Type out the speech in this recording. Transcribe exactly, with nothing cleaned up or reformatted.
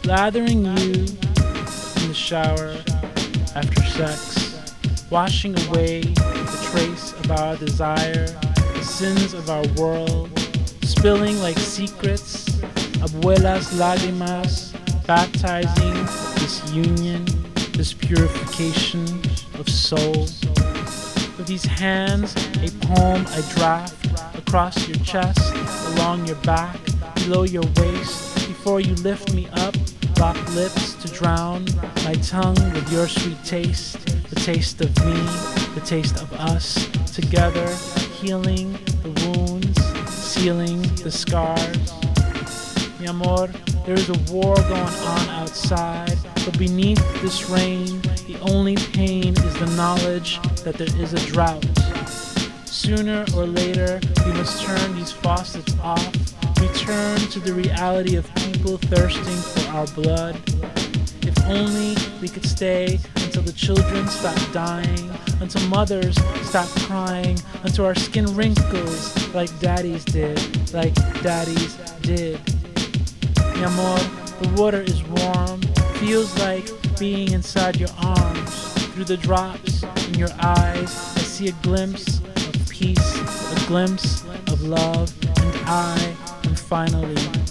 lathering you in the shower after sex, washing away the trace of our desire, the sins of our world, spilling like secrets, abuelas lágrimas, baptizing this union, this purification of soul. With these hands, a poem I draft across your chest, along your back, below your waist, before you lift me up, lock lips to drown my tongue with your sweet taste, the taste of me, the taste of us, together, healing the wounds, sealing the scars. Mi amor, there is a war going on outside, but beneath this rain, the only pain is the knowledge that there is a drought. Sooner or later, we must turn these faucets off, return to the reality of people thirsting for our blood. If only we could stay until the children stop dying, until mothers stop crying, until our skin wrinkles like daddies did, like daddies did. Mi amor, the water is warm, feels like being inside your arms. Through the drops in your eyes, I see a glimpse of peace, a glimpse of love, and I am finally